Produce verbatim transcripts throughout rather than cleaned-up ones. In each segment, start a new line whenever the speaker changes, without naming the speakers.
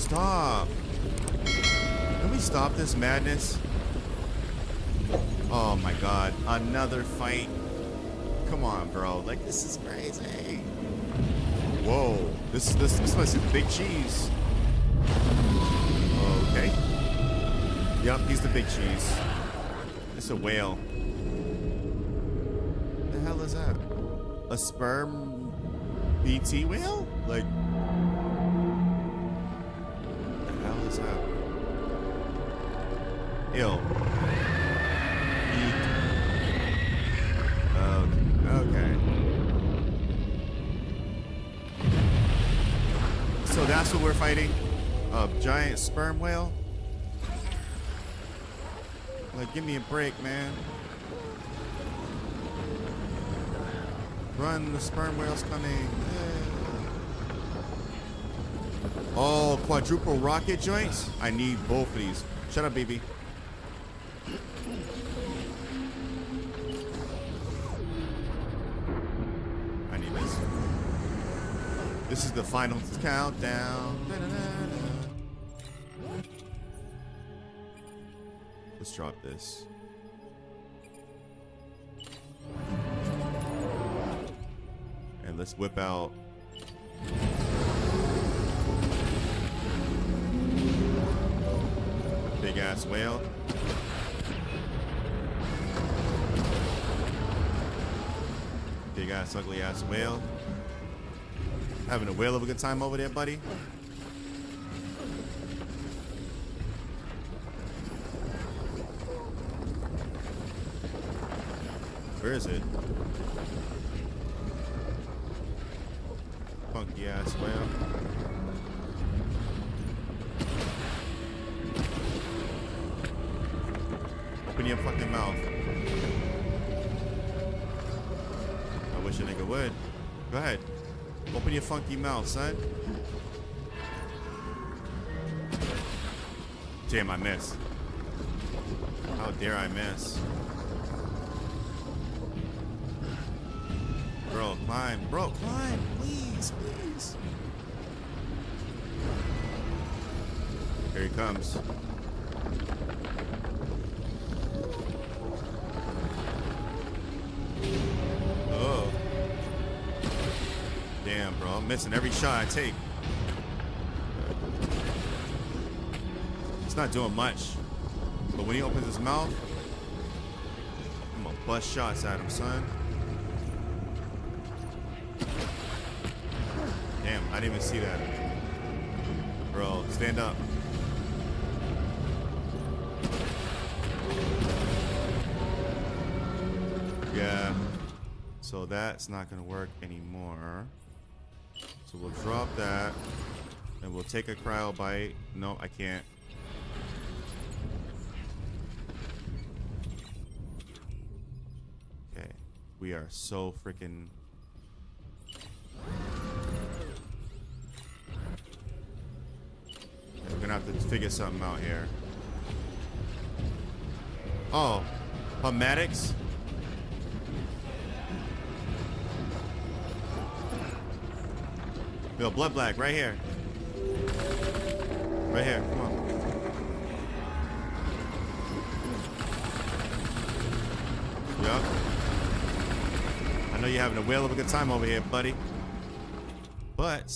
stop. Can we stop this madness? Oh my god. Another fight. Come on, bro. Like, this is crazy. Whoa. This is this, this must be big cheese. Okay. Yep, he's the big cheese. It's a whale. What the hell is that? A sperm B T whale? Like, what the hell is that? Ew. Eek. Okay. Okay. So that's what we're fighting? A giant sperm whale? Like, give me a break, man. Run, the sperm whale's coming. Yeah. Oh, quadruple rocket joints? I need both of these. Shut up, baby. I need this. This is the final countdown. Da-da-da-da. Let's drop this. And let's whip out big ass whale. Big ass ugly ass whale. Having a whale of a good time over there, buddy. Where is it? Funky ass whale. Open your fucking mouth. I wish a nigga would. Go ahead. Open your funky mouth, son. Damn, I missed. How dare I miss? Bro, climb. Bro, climb. Please, please. Here he comes. Oh. Damn, bro. I'm missing every shot I take. It's not doing much. But when he opens his mouth, I'm gonna bust shots at him, son. Damn, I didn't even see that. Bro, stand up. Yeah. So that's not gonna work anymore. So we'll drop that. And we'll take a cryo bite. No, I can't. Okay. We are so freaking... We're gonna have to figure something out here. Oh, Pomatics? Yo, blood black, right here. Right here, come on. Yup. I know you're having a whale of a good time over here, buddy. But...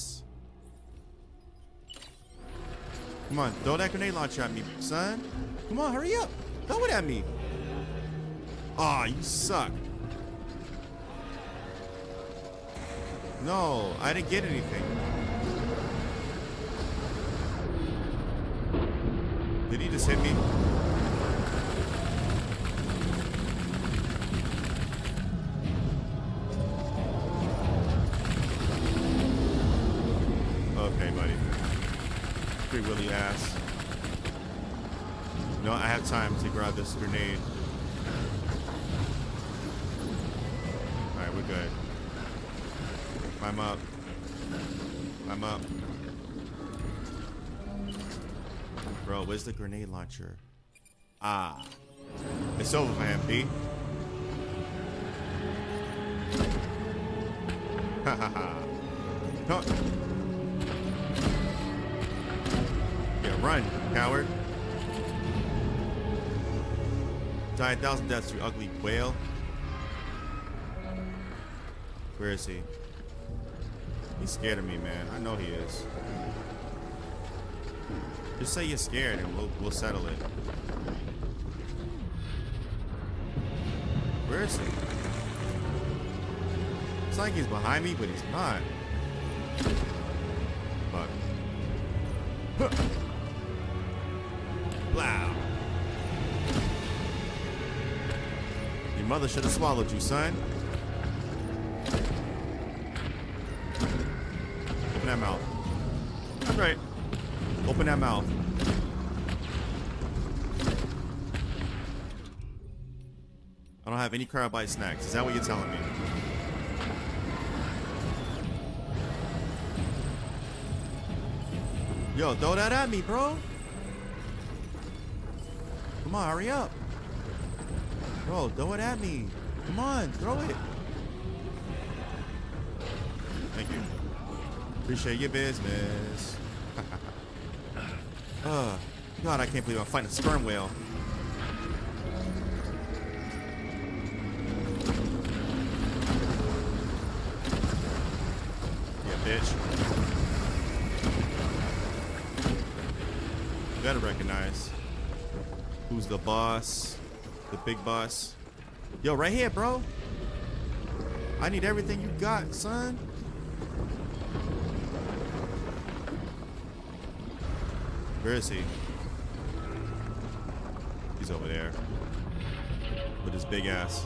Come on, throw that grenade launcher at me, son. Come on, hurry up. Throw it at me. Aw, oh, you suck. No, I didn't get anything. Did he just hit me? Okay, buddy. Free Willy ass. No, I have time to grab this grenade. Alright, we're good. Climb up. Climb up. Bro, where's the grenade launcher? Ah. It's over for him, B. Ha ha ha. run, coward. Die a thousand deaths, you ugly whale. Where is he? He's scared of me, man. I know he is. Just say you're scared and we'll, we'll settle it. Where is he? It's like he's behind me, but he's not. Fuck. Huh. Wow. Your mother should have swallowed you, son. Open that mouth. That's right. Open that mouth. I don't have any crab bite snacks. Is that what you're telling me? Yo, throw that at me, bro. Come on, hurry up. Bro, throw it at me. Come on, throw it. Thank you. Appreciate your business. uh, God, I can't believe I'm fighting a sperm whale. Yeah, bitch. You gotta recognize who's the boss, the big boss. Yo, right here, bro. I need everything you got, son. Where is he? He's over there with his big ass.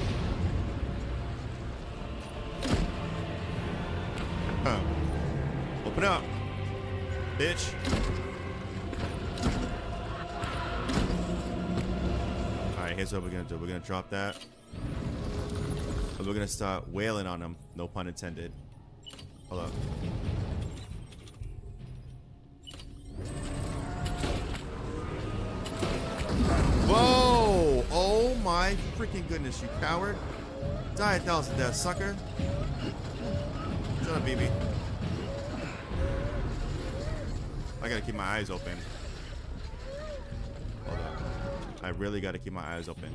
Huh. Open up, bitch. Alright, here's what we're gonna do. We're gonna drop that. And we're gonna start wailing on him. No pun intended. Hold up. Whoa! Oh my freaking goodness, you coward. Die a thousand deaths, sucker. Shut up, B B. I gotta keep my eyes open. Hold up. I really gotta keep my eyes open.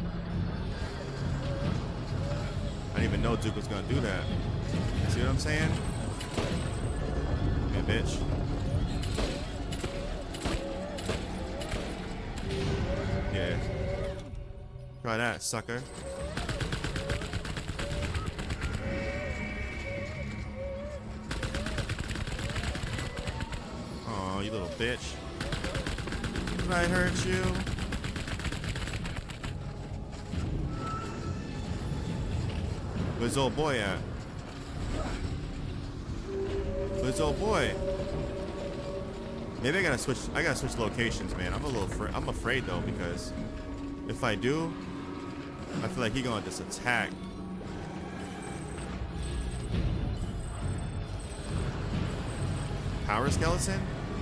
I didn't even know Duke was gonna do that. See what I'm saying? Yeah, bitch. Yeah. Try that, sucker. Oh, you little bitch. Did I hurt you? Where's old boy at? Where's old boy? Maybe I gotta switch. I gotta switch locations, man. I'm a little. Fr I'm afraid though, because if I do, I feel like he gonna just attack. Power skeleton?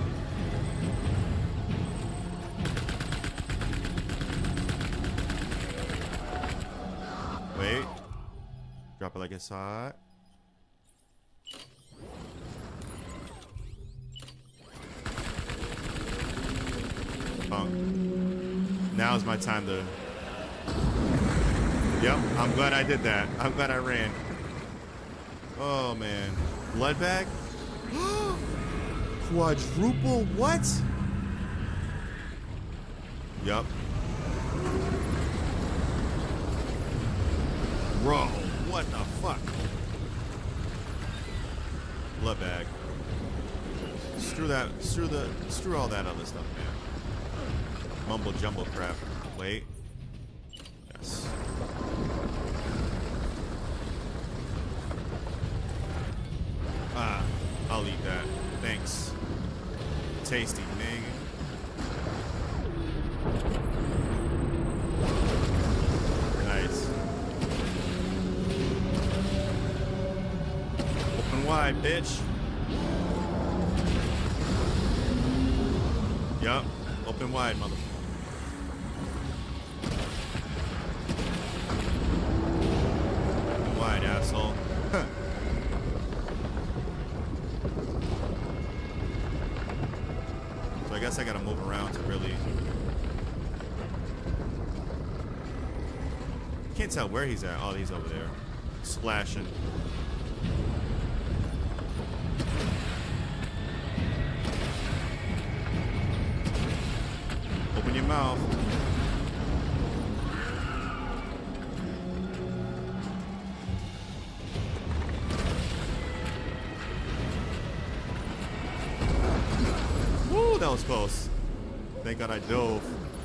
Wait. Drop it like I saw it. Punk. Now's my time to. Yep, I'm glad I did that. I'm glad I ran. Oh man. Blood bag? Quadruple what? Yup. Bro, what the fuck? Blood bag. Screw that, screw the, screw all that other stuff, man. Mumble jumble crap. Wait. Yes. Ah, I'll eat that. Thanks. Tasty, nigga. Nice. Open wide, bitch. Yup. Open wide, motherfucker. Open wide, asshole. So I guess I gotta move around to really... Can't tell where he's at. Oh, he's over there. Splashing. Open your mouth. Woo, that was close. Thank God I dove.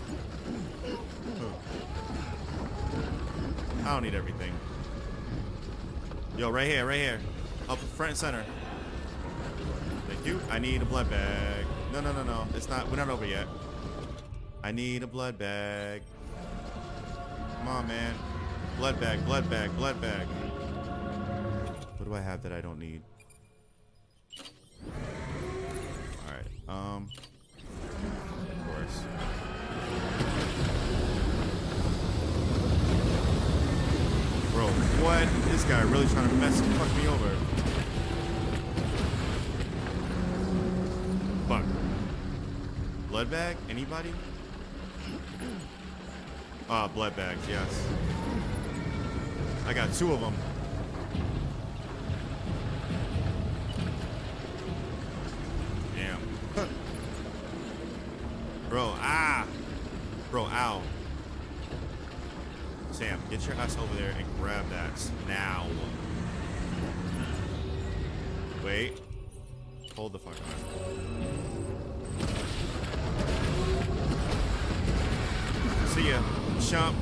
I don't need everything. Yo, right here, right here. Up front and center. Thank you. I need a blood bag. No, no, no, no. It's not, we're not over yet. I need a blood bag. Come on, man. Blood bag, blood bag, blood bag. What do I have that I don't need? Alright, um. Of course. Bro, what? This guy really trying to mess fuck me over. Fuck. Blood bag? Anybody? Ah, blood bags, yes. I got two of them. Damn. Bro, ah! Bro, ow. Sam, get your ass over there and grab that now. Wait. Hold the fuck on. See ya, chump.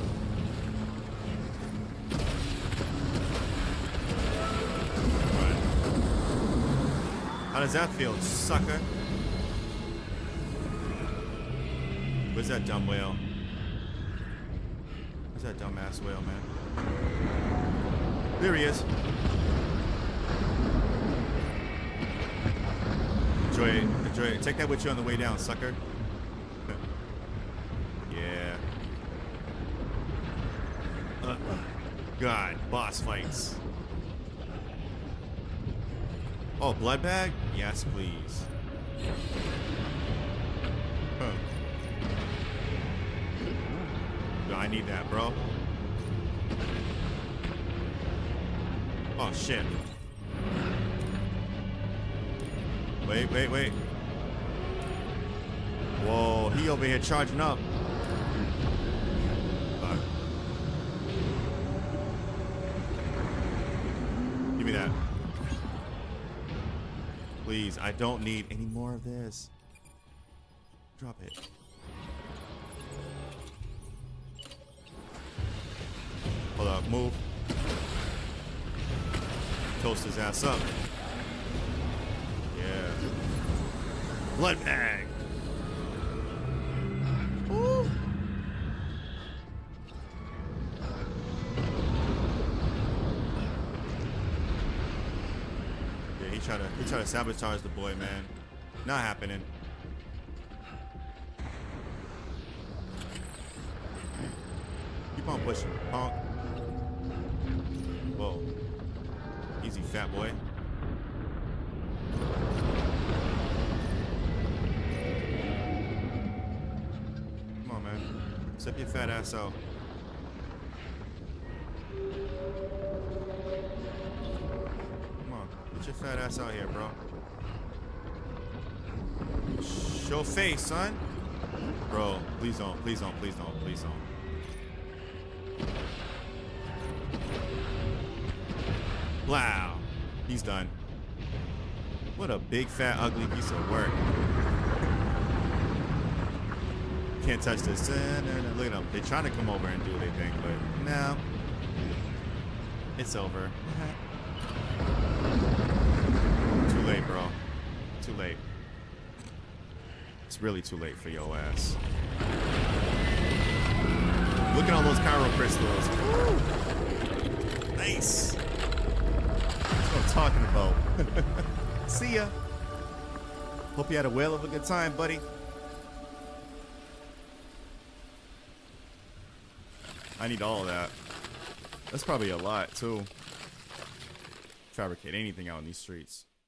Right. How does that feel, sucker? Where's that dumb whale? Where's that dumbass whale, man? There he is. Enjoy it. Enjoy it. Take that with you on the way down, sucker. Yeah. Uh, God, boss fights. Oh, blood bag? Yes, please. Huh. I need that, bro. Oh, shit. Wait, wait, wait. Whoa, he over here charging up. Fuck. Give me that. Please, I don't need any more of this. Drop it. Hold up, move. Toast his ass up. Yeah. Blood bag. Woo. Yeah, he tried to he tried to sabotage the boy, man. Not happening. Keep on pushing, punk. Whoa. Easy, fat boy. Come on, man. Step your fat ass out. Come on. Get your fat ass out here, bro. Show face, son. Bro, please don't. Please don't. Please don't. Please don't. Wow, he's done. What a big, fat, ugly piece of work. Can't touch this. Look at them. They're trying to come over and do their thing, but no. It's over. Too late, bro. Too late. It's really too late for your ass. Look at all those Cairo crystals. Woo! Nice. That's what I'm talking about. See ya. Hope you had a whale of a good time, buddy. I need all of that. That's probably a lot, too. Fabricate anything out in these streets.